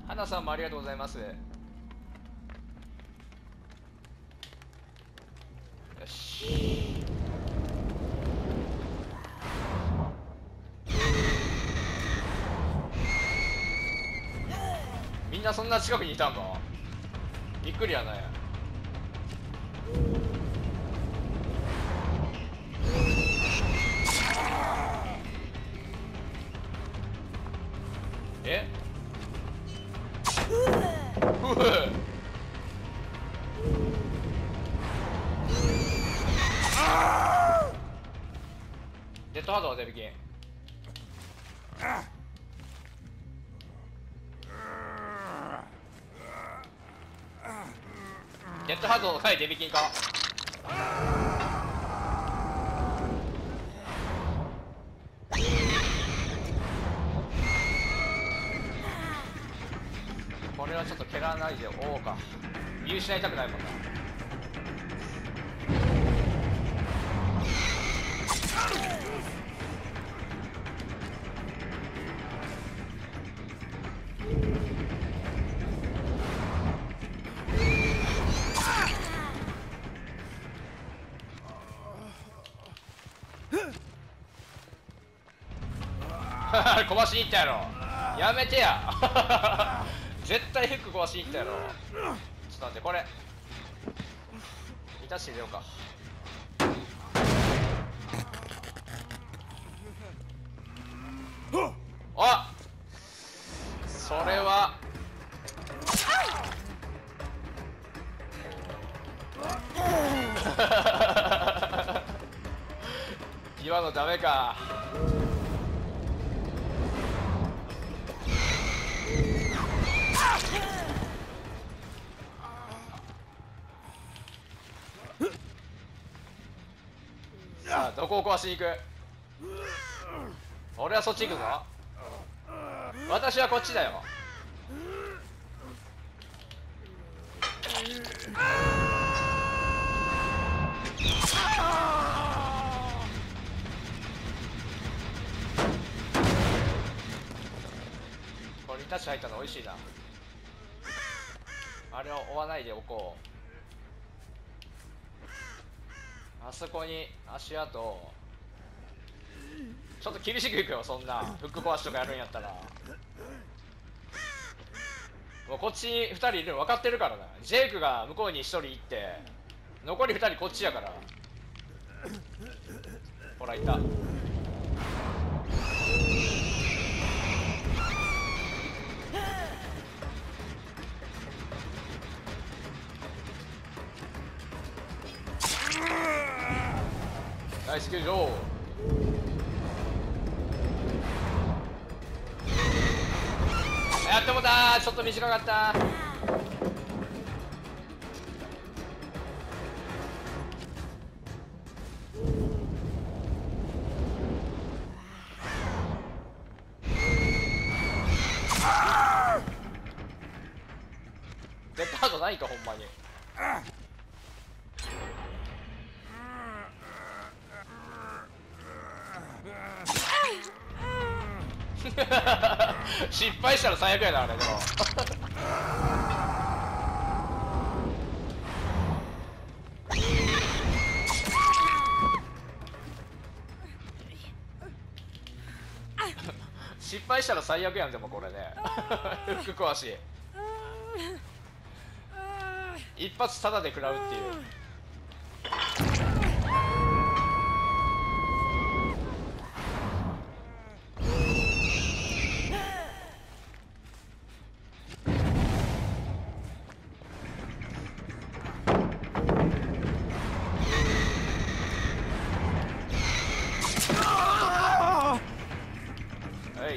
花さんもありがとうございます。よし。みんなそんな近くにいたんか。びっくりやね。えデッドハードはデビキン。デッドハードはいデビキンか。これはちょっと蹴らないでおおうか。見失いたくないもんな。壊しに行ったやろ。やめてや。絶対フック壊しに行ったやろ。ちょっと待って、これ満たして入れようか。あ、それは今のダメか。さあどこを壊しに行く。俺はそっち行くぞ。私はこっちだよ。これにタッチ入ったの美味しいな。あれを追わないでおこう。あそこに足跡。ちょっと厳しくいくよ。そんなフック壊しとかやるんやったら。もうこっちに2人いるの分かってるからな。ジェイクが向こうに1人行って残り2人こっちやから。ほらいた。ナイス救助。やってもた。ちょっと短かった。デッドハードないかほんまに。失敗したら最悪やなあれ。でも失敗したら最悪やん。でもこれね。フック壊し一発タダで食らうっていう。はい。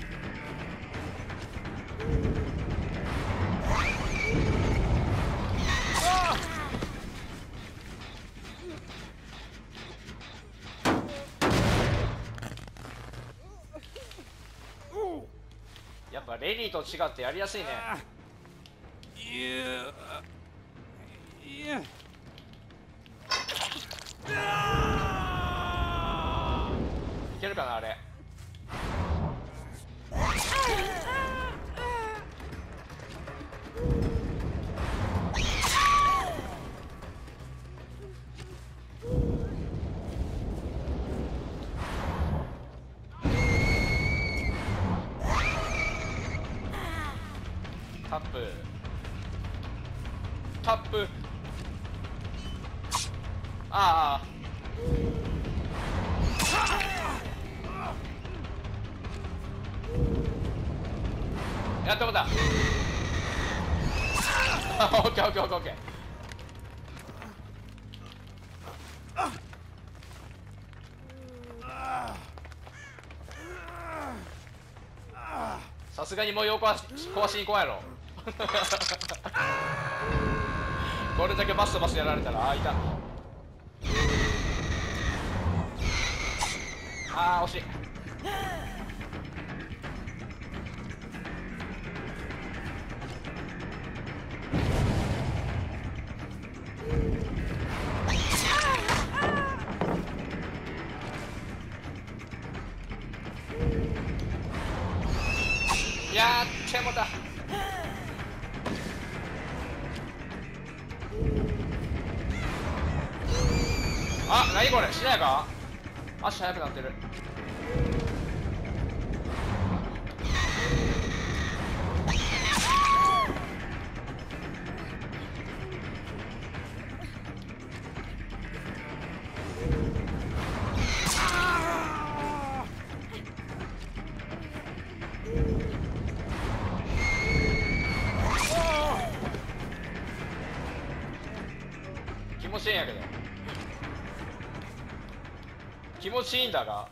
やっぱレディーと違ってやりやすいね。いけるかなあれ。 タップタップ。ああ、やってもだ。オッケーオッケーオッケーオッケー。さすがに模様壊しに来ないやろ。これだけバスバスやられたら。あ、いた。あー、惜しい。やってもだ。あ、なにこれ、しないか。足速くなってる。気持ちいいんやけど。気持ちいいんだが。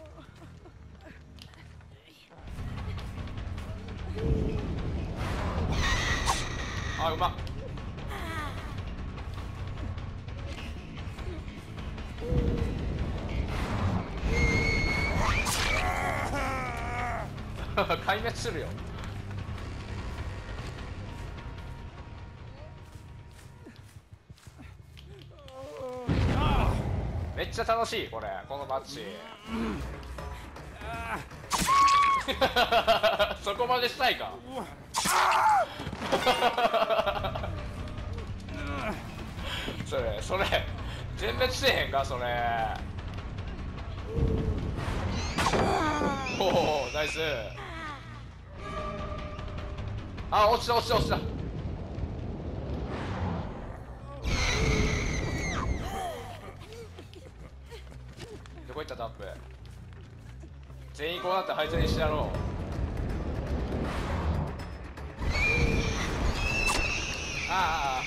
あ、うまっ。壊滅するよ。めっちゃ楽しいこれ、このマッチ。そこまでしたいか。それ全滅せえへんかそれ。おお、ナイス。あ、落ちた落ちた落ちた。どこ行ったタップ。全員こうなって配置にしてやろう。ああ、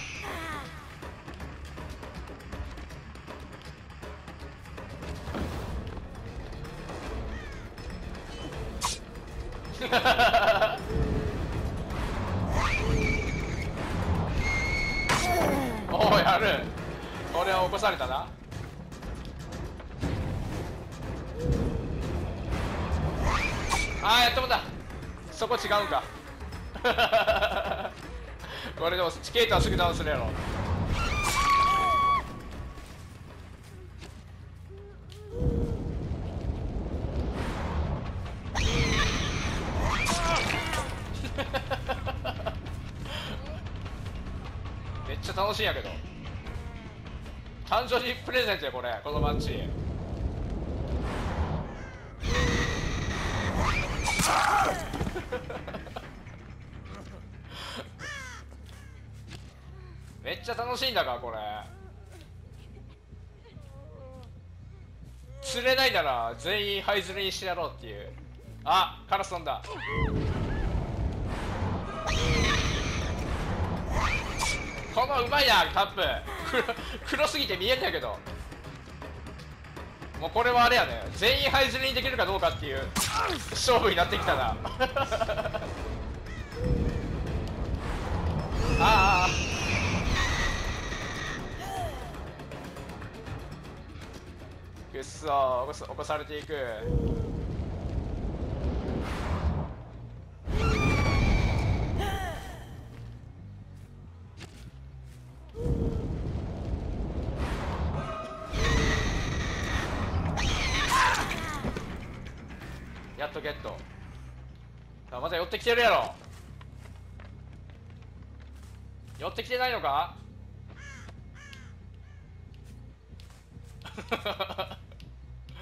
おお、やる。これは起こされたな。ああ、やってもだ。そこ違うんか。これでもチケートはすぐダウンするやろ。めっちゃ楽しいんやけど。誕生日プレゼントやこれ、このマッチ。めっちゃ楽しいんだからこれ。釣れないなら全員這いずれにしてやろうっていう。あ、カラス飛んだ。このうまいなタップ。黒すぎて見えんだけど。もうこれはあれやね、全員這いずれにできるかどうかっていう勝負になってきたな。ああ、くっそ起こされていく。やっとゲット。さあまた寄ってきてるやろ。寄ってきてないのか。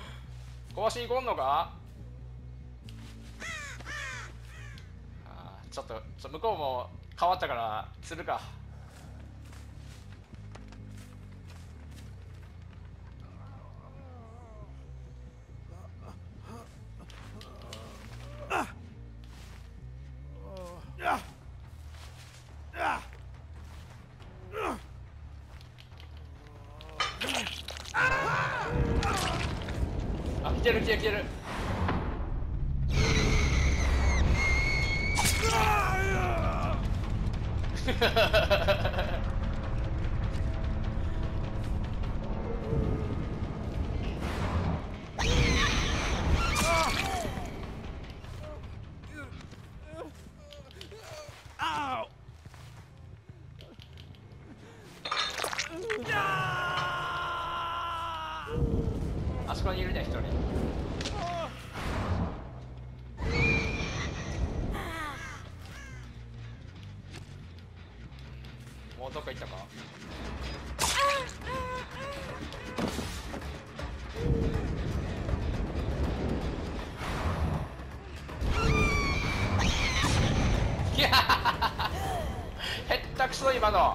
壊しに来んのか。あ、 ちょっと向こうも変わったから釣るか。あ、来てる来てる来てる。あそこにいるね、一人。もうどっか行ったか。いやへったくそ今の。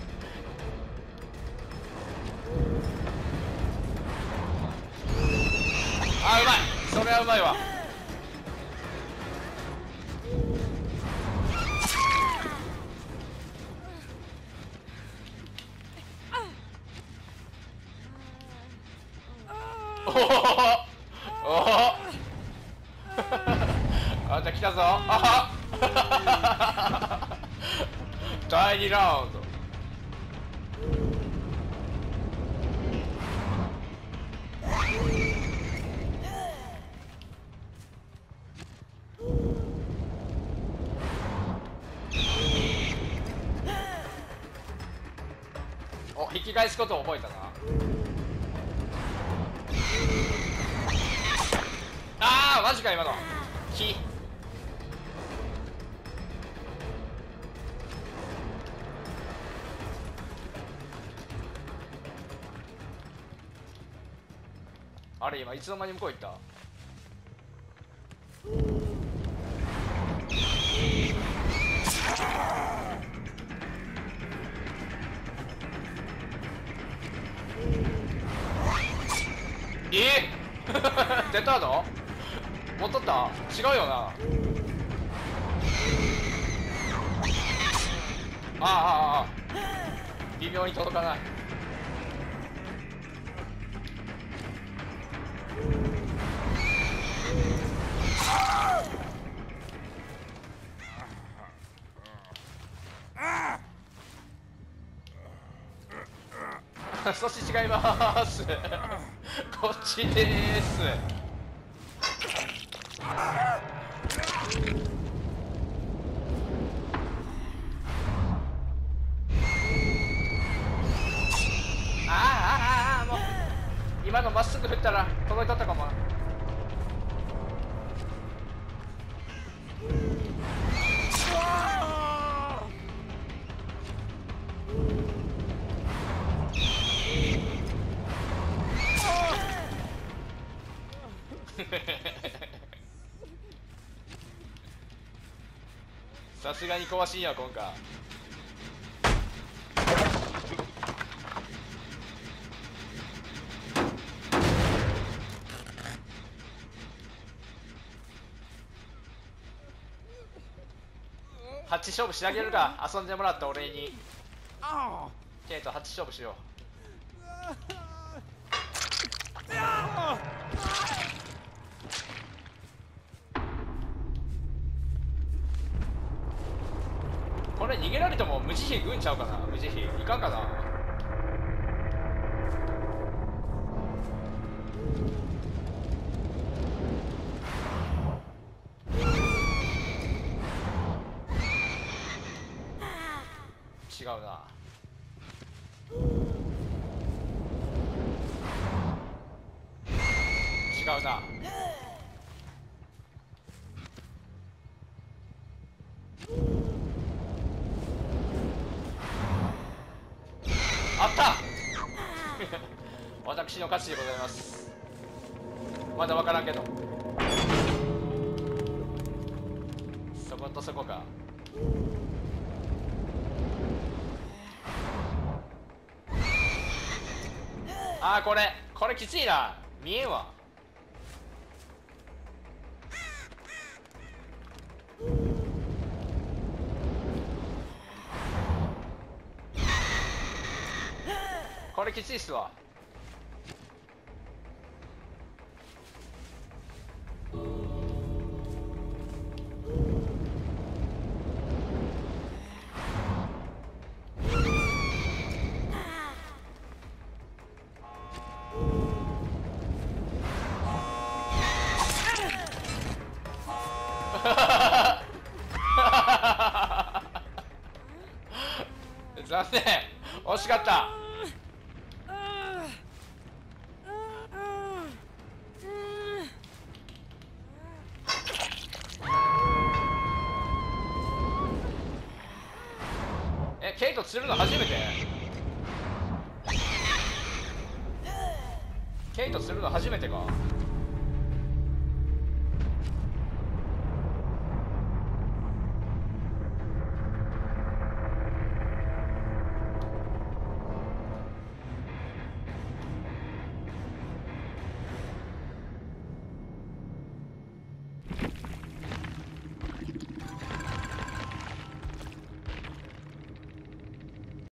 あ、うまい、それはうまいわ。おおおおあんた来たぞ。あは第2ラウンド。お、引き返すことを覚えたな。あーマジか今の火。あれ今いつの間に向こう行った。出たの持っとった。違うよな。あ微妙に届かない。そして違いますこっちです。もう今のまっすぐ振ったら届いとったかも。さすがに壊しんや今回。8勝負してあげるか。遊んでもらったお礼にケイト8勝負しよう。これ逃げられても無慈悲食うんちゃうかな。無慈悲いかんかな。違うな。違うな。あった私の勝ちでございます。まだ分からんけどそそことそこか。あー、これきついな。見えんわ。これきついっすわ。残念、惜しかった。ケイト釣るの初めて？ケイト釣るの初めてか。